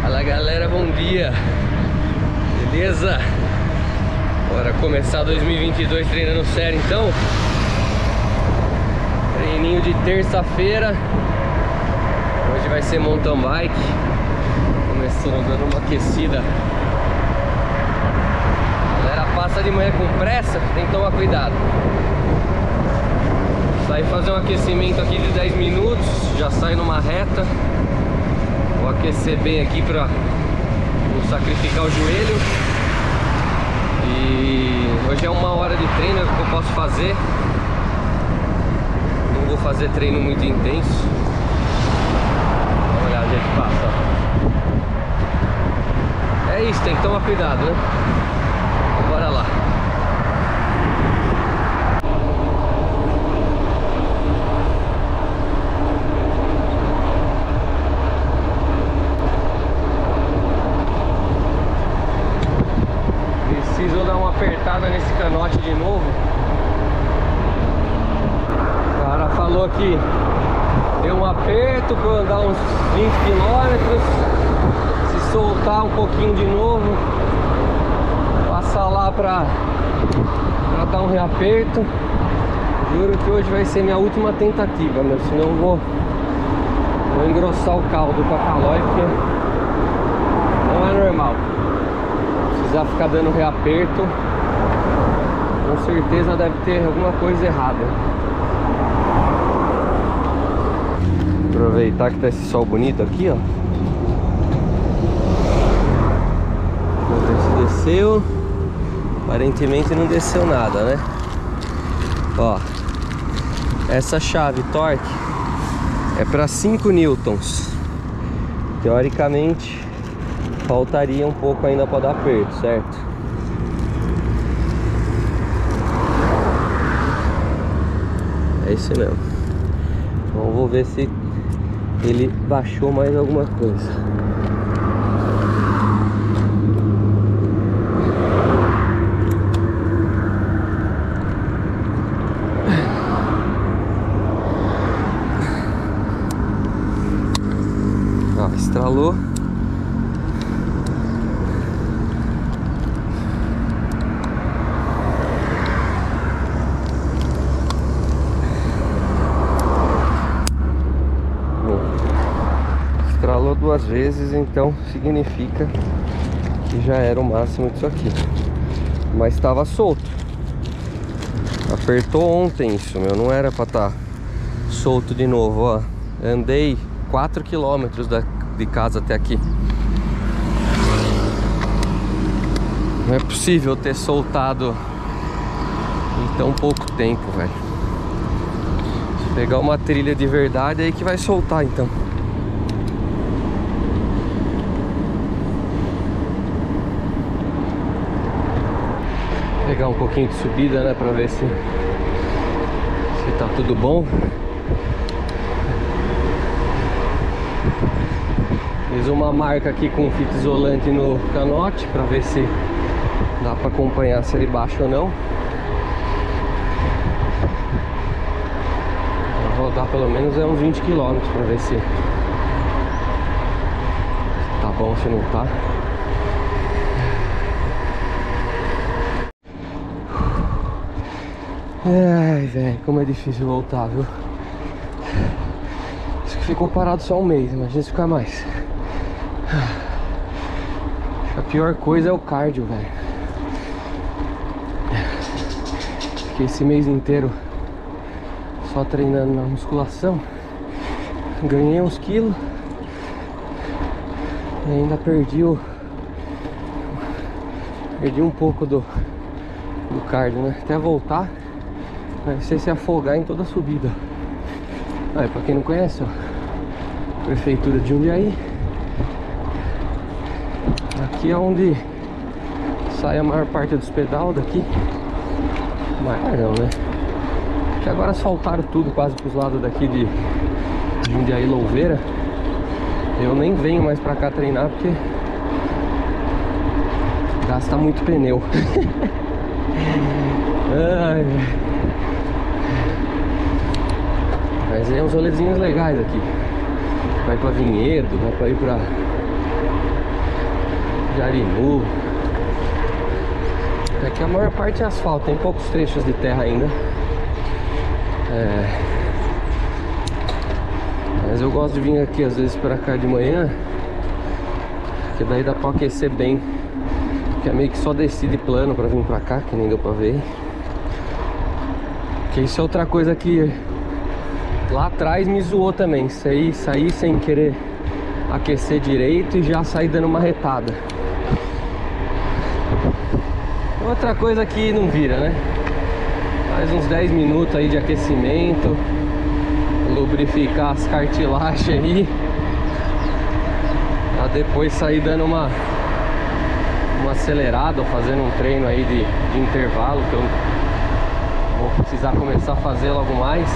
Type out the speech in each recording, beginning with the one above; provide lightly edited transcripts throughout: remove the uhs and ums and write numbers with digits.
Fala galera, bom dia. Beleza? Bora começar 2022 treinando sério então. Treininho de terça-feira. Hoje vai ser mountain bike. Começando dando uma aquecida. A galera passa de manhã com pressa, tem que tomar cuidado. Sai fazer um aquecimento aqui de 10 minutos, já sai numa reta. Vou aquecer bem aqui pra não sacrificar o joelho. E hoje é 1 hora de treino que eu posso fazer. Não vou fazer treino muito intenso. Dá uma olhada onde é que passa. É isso, tem que tomar cuidado, né? Então, bora lá. Preciso dar uma apertada nesse canote de novo. O cara falou que deu um aperto para andar uns 20 km. Se soltar um pouquinho de novo, passar lá pra dar um reaperto. Juro que hoje vai ser minha última tentativa, meu. Senão eu vou engrossar o caldo com a Caloi, porque não é normal. Precisar ficar dando reaperto, com certeza deve ter alguma coisa errada. Aproveitar que tá esse sol bonito aqui, ó. Vamos ver se desceu. Aparentemente não desceu nada, né? Ó, essa chave torque é para 5 newtons. Teoricamente faltaria um pouco ainda para dar aperto, certo? É isso mesmo. Então vou ver se ele baixou mais alguma coisa. Ó, estralou. Estralou 2 vezes, então significa que já era o máximo disso aqui. Mas estava solto. Apertou ontem isso, meu. Não era para estar solto de novo, ó. Andei 4 km de casa até aqui. Não é possível ter soltado em tão pouco tempo, velho. Se pegar uma trilha de verdade, é aí que vai soltar, então. Pegar um pouquinho de subida, né, pra ver se tá tudo bom. Fiz uma marca aqui com fita isolante no canote pra ver se dá pra acompanhar se ele baixa ou não. Vou rodar pelo menos uns 20 km pra ver se tá bom, se não tá. Ai, velho, como é difícil voltar, viu? Isso que ficou parado só 1 mês, imagina se ficar mais. A pior coisa é o cardio, velho. Fiquei esse mês inteiro só treinando na musculação. Ganhei uns quilos e ainda perdi um pouco do cardio, né? Até voltar vai ser se afogar em toda a subida. Aí, pra quem não conhece, ó, Prefeitura de Jundiaí. Aqui é onde sai a maior parte dos pedal daqui. Maior não, né? Que agora asfaltaram tudo quase pros lados daqui de Jundiaí Louveira. Eu nem venho mais pra cá treinar porque gasta muito pneu. Ai, mas é uns rolezinhos legais aqui. Vai pra Vinhedo, vai pra ir pra Jarinu. Aqui a maior parte é asfalto, tem poucos trechos de terra ainda. Mas eu gosto de vir aqui às vezes pra cá de manhã, porque daí dá pra aquecer bem. Porque é meio que só desci de plano pra vir pra cá, que nem deu pra ver. Que isso é outra coisa que lá atrás me zoou também. Saí sem querer aquecer direito e já saí dando uma retada. Outra coisa que não vira, né? Mais uns 10 minutos aí de aquecimento, lubrificar as cartilagens aí, pra depois sair dando uma acelerada, ou fazendo um treino aí de intervalo, que eu vou precisar começar a fazer logo mais.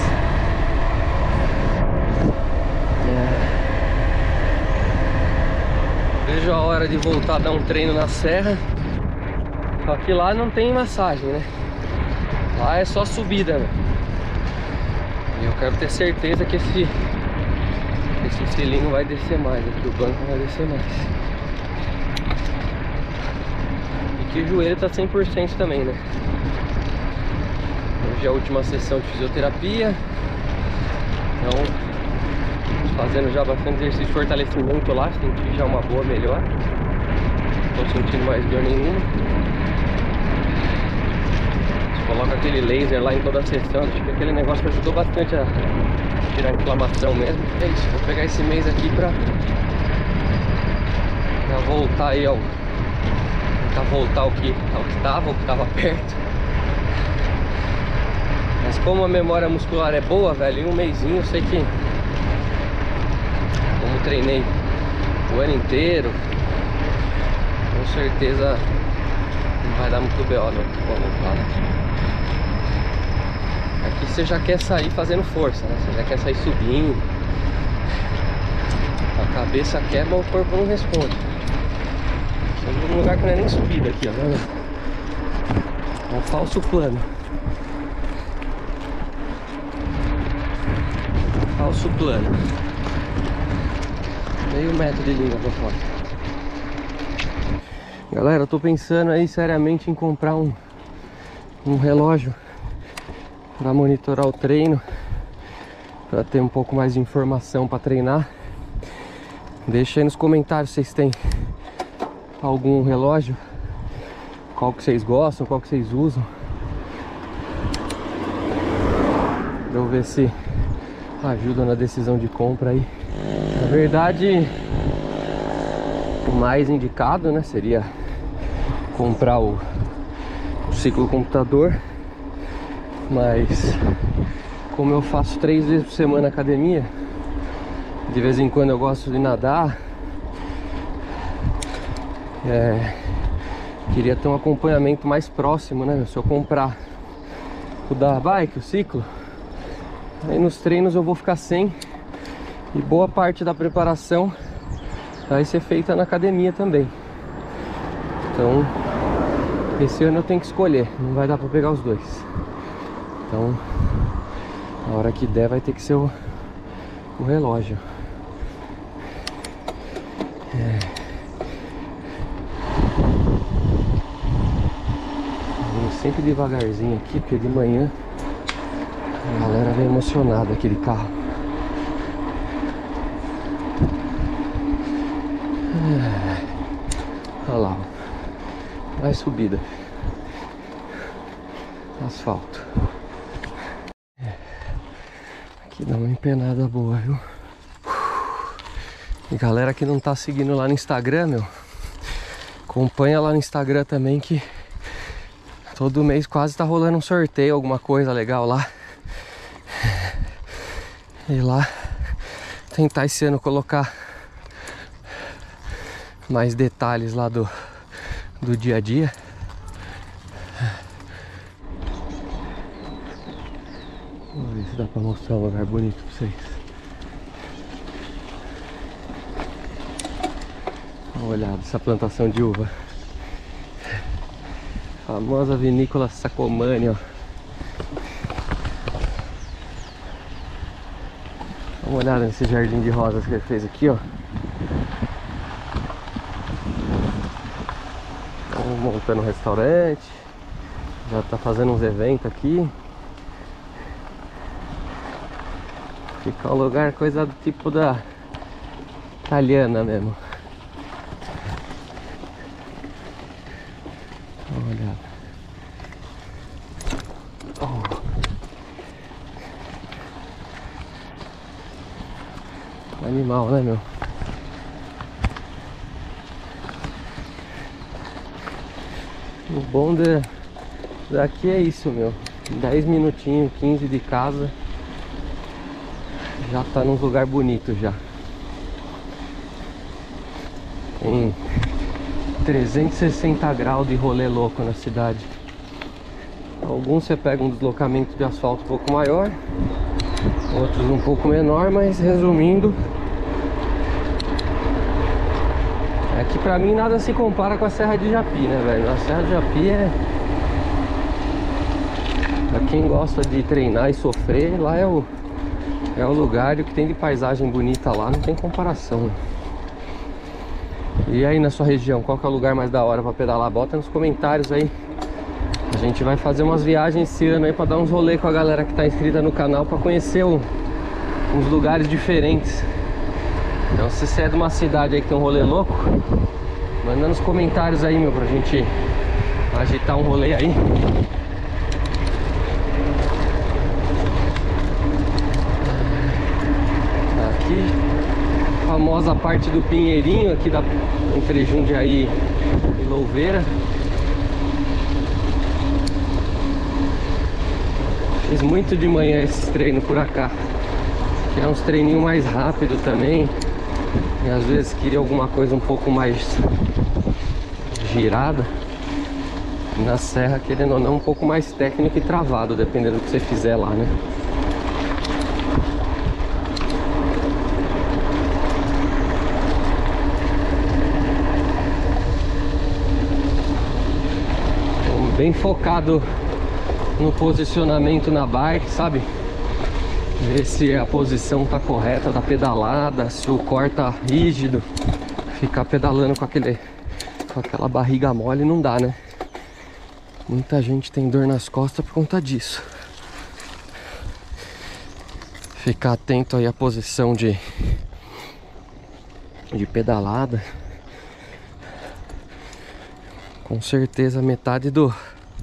Vejo a hora de voltar a dar um treino na serra. Só que lá não tem massagem, né? Lá é só subida, né? E eu quero ter certeza que esse cilindro vai descer mais, aqui o banco vai descer mais. E que o joelho tá 100% também, né? Hoje é a última sessão de fisioterapia. Então, fazendo já bastante exercício de fortalecimento lá, senti já uma boa melhora. Não tô sentindo mais dor nenhuma. Coloca aquele laser lá em toda a sessão, acho que aquele negócio ajudou bastante a tirar a inflamação mesmo. É isso, vou pegar esse mês aqui pra voltar aí tentar voltar ao que tava perto. Mas como a memória muscular é boa, velho, em um mêsinho eu sei que, como treinei o ano inteiro, com certeza não vai dar muito BO não. Vou voltar. Aqui você já quer sair fazendo força, né? Você já quer sair subindo. A cabeça quebra, o corpo não responde. Estamos num lugar que não é nem subida aqui, ó. É um falso plano. Falso plano. Meio metro de linha pra fora. Galera, eu tô pensando aí seriamente em comprar um relógio para monitorar o treino, para ter um pouco mais de informação para treinar. Deixa aí nos comentários se vocês têm algum relógio, qual que vocês gostam, qual que vocês usam, pra eu ver se ajuda na decisão de compra aí. Na verdade, o mais indicado, né, seria comprar o ciclocomputador. Mas como eu faço 3 vezes por semana academia, de vez em quando eu gosto de nadar, queria ter um acompanhamento mais próximo, né? Se eu comprar o da bike, o ciclo, aí nos treinos eu vou ficar sem, e boa parte da preparação vai ser feita na academia também. Então esse ano eu tenho que escolher, não vai dar pra pegar os dois. Então, na hora que der vai ter que ser o relógio. Vamos sempre devagarzinho aqui, porque de manhã a galera vem emocionada aqui de carro. Olha lá, ó. Mais subida. Asfalto. Aqui dá uma empenada boa, viu? E galera que não tá seguindo lá no Instagram, meu, acompanha lá no Instagram também, que todo mês quase tá rolando um sorteio, alguma coisa legal lá. E lá tentar esse ano colocar mais detalhes lá do dia a dia. Vamos ver se dá pra mostrar um lugar bonito pra vocês. Dá uma olhada essa plantação de uva. Famosa vinícola Sacomani, ó. Dá uma olhada nesse jardim de rosas que ele fez aqui, ó. montando um restaurante, já tá fazendo uns eventos aqui. Fica um lugar, coisa do tipo da italiana mesmo. Olha. Oh. Animal, né, meu? O bom daqui é isso, meu. 10 minutinhos, 15 de casa, já tá num lugar bonito já. Tem 360 graus de rolê louco na cidade. Alguns você pega um deslocamento de asfalto um pouco maior, outros um pouco menor, mas resumindo, é que pra mim nada se compara com a Serra de Japi, né, velho? A Serra de Japi pra quem gosta de treinar e sofrer, lá é o lugar, e o que tem de paisagem bonita lá não tem comparação. E aí na sua região, qual que é o lugar mais da hora pra pedalar? Bota nos comentários aí. A gente vai fazer umas viagens esse ano aí pra dar uns rolê com a galera que tá inscrita no canal, pra conhecer uns lugares diferentes. Então se você é de uma cidade aí que tem um rolê louco, manda nos comentários aí, meu, pra gente agitar um rolê aí. Aqui, famosa parte do Pinheirinho, aqui entre Jundiaí e Louveira. Fiz muito de manhã esses treinos por cá, que é uns treininhos mais rápido também. E às vezes queria alguma coisa um pouco mais girada. Na serra, querendo ou não, um pouco mais técnico e travado, dependendo do que você fizer lá, né? Então, bem focado no posicionamento na bike, sabe? Ver se a posição tá correta da pedalada, se o core tá rígido. Ficar pedalando com aquela barriga mole não dá, né? Muita gente tem dor nas costas por conta disso. Ficar atento aí à posição de pedalada. Com certeza metade do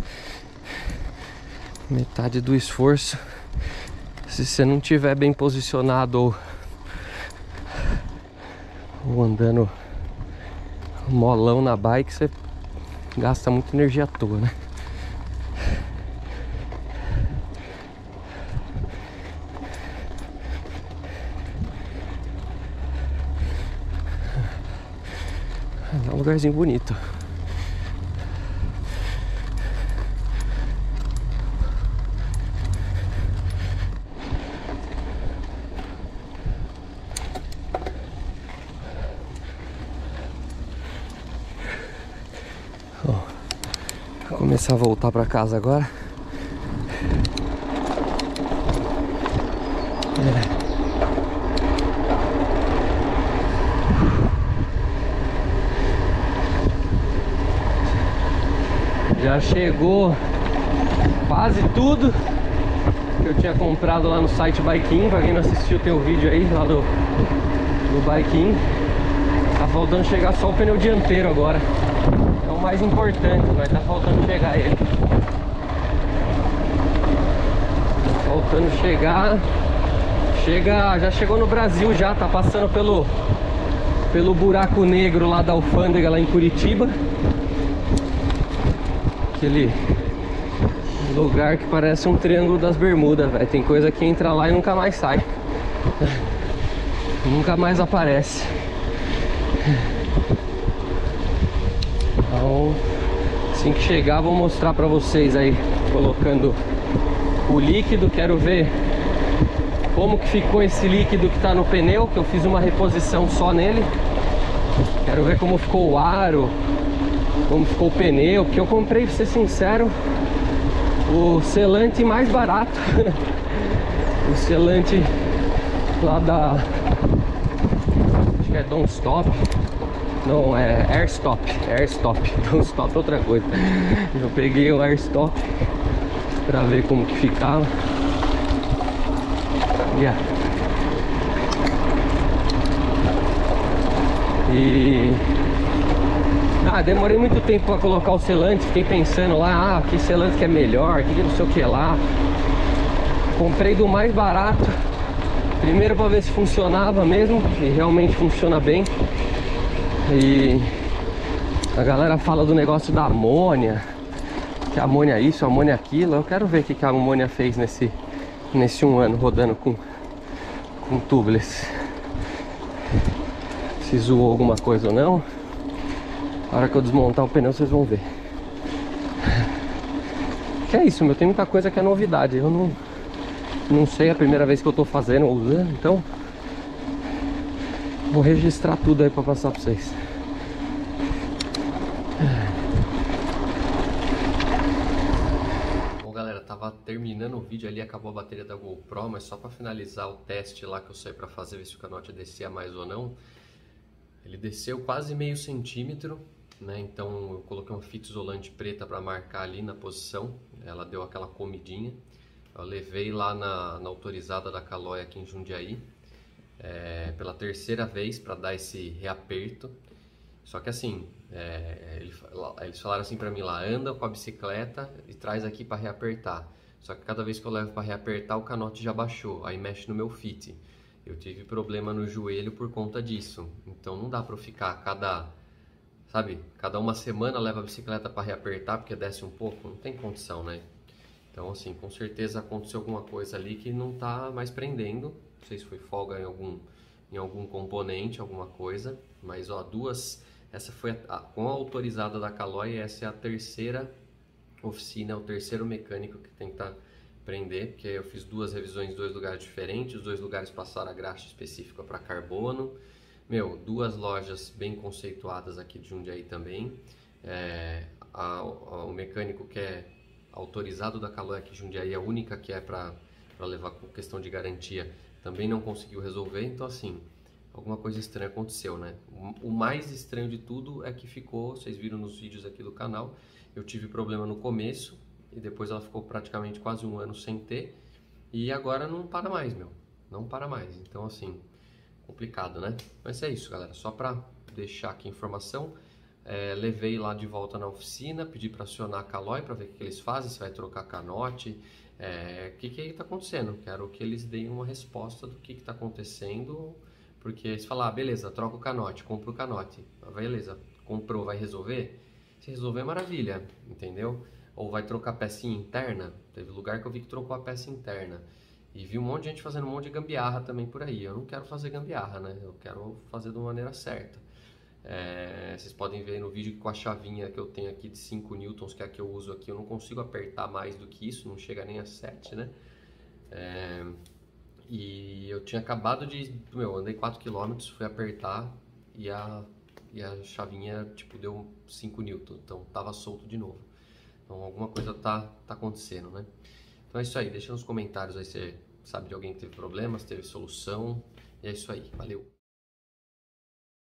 esforço, se você não tiver bem posicionado ou andando molão na bike, você gasta muita energia à toa, né? É um lugarzinho bonito. Vou começar a voltar pra casa agora. Já chegou quase tudo que eu tinha comprado lá no site Bike-in. Pra quem não assistiu, tem o vídeo aí lá do Bike-in. Tá faltando chegar só o pneu dianteiro agora. É o mais importante, mas tá faltando chegar ele. Tá faltando chegar. Já chegou no Brasil já, tá passando pelo buraco negro lá da alfândega lá em Curitiba. Aquele lugar que parece um triângulo das Bermudas, velho. Tem coisa que entra lá e nunca mais sai. Nunca mais aparece. Então, assim que chegar, vou mostrar pra vocês aí, colocando o líquido. Quero ver como que ficou esse líquido que tá no pneu, que eu fiz uma reposição só nele. Quero ver como ficou o aro, como ficou o pneu, porque eu comprei, pra ser sincero, o selante mais barato. O selante lá da... acho que é Don't Stop. Não, é airstop. Não stop é outra coisa. Eu peguei o airstop pra ver como que ficava. Yeah. E... demorei muito tempo pra colocar o selante. Fiquei pensando lá, que selante que é melhor, que não sei o que lá. Comprei do mais barato. Primeiro pra ver se funcionava mesmo. E realmente funciona bem. E a galera fala do negócio da amônia, que amônia é isso, amônia é aquilo. Eu quero ver o que a amônia fez nesse 1 ano rodando com tubeless. Se zoou alguma coisa ou não. A hora que eu desmontar o pneu vocês vão ver. Que é isso, meu, tem muita coisa que é novidade. Eu não sei, é a primeira vez que eu tô fazendo ou usando, então vou registrar tudo aí pra passar pra vocês. Bom, galera, tava terminando o vídeo ali, acabou a bateria da GoPro, mas só pra finalizar o teste lá que eu saí pra fazer, ver se o canote descia mais ou não. Ele desceu quase meio centímetro, né? Então eu coloquei uma fita isolante preta pra marcar ali na posição. Ela deu aquela comidinha. Eu levei lá na autorizada da Caloi aqui em Jundiaí. Pela terceira vez para dar esse reaperto. Só que assim, eles falaram assim para mim lá, anda com a bicicleta e traz aqui para reapertar. Só que cada vez que eu levo para reapertar o canote já baixou, aí mexe no meu fit. Eu tive problema no joelho por conta disso, então não dá para eu ficar cada uma semana leva a bicicleta para reapertar porque desce um pouco, não tem condição, né? Então assim, com certeza aconteceu alguma coisa ali que não tá mais prendendo. Não sei se foi folga em algum componente, alguma coisa. Mas ó, essa foi com a autorizada da Caloi, essa é a terceira oficina, o terceiro mecânico que tenta prender, porque eu fiz 2 revisões em 2 lugares diferentes, os 2 lugares passaram a graxa específica para carbono. Meu, 2 lojas bem conceituadas aqui de Jundiaí também. O mecânico que é autorizado da Caloi aqui de Jundiaí, a única que é para levar com questão de garantia, também não conseguiu resolver. Então assim, alguma coisa estranha aconteceu, né? O mais estranho de tudo é que ficou, vocês viram nos vídeos aqui do canal, eu tive problema no começo e depois ela ficou praticamente quase 1 ano sem ter, e agora não para mais, meu, não para mais. Então assim, complicado, né? Mas é isso, galera, só para deixar aqui a informação. Levei lá de volta na oficina, pedi para acionar a Caloi para ver o que eles fazem, se vai trocar canote, o que está acontecendo. Quero que eles deem uma resposta do que está acontecendo, porque eles falam, beleza, troca o canote, compra o canote, beleza, comprou, vai resolver? Se resolver, maravilha, entendeu? Ou vai trocar pecinha interna, teve lugar que eu vi que trocou a peça interna, e vi um monte de gente fazendo um monte de gambiarra também por aí. Eu não quero fazer gambiarra, né? Eu quero fazer de uma maneira certa. Vocês podem ver no vídeo que com a chavinha que eu tenho aqui de 5 newtons, que é a que eu uso aqui, eu não consigo apertar mais do que isso, não chega nem a 7, né? E eu tinha acabado andei 4 km, fui apertar e a chavinha tipo deu 5 newtons, então tava solto de novo. Então alguma coisa tá acontecendo, né? Então é isso aí, deixa nos comentários aí se você sabe de alguém que teve problemas, teve solução, e é isso aí, valeu!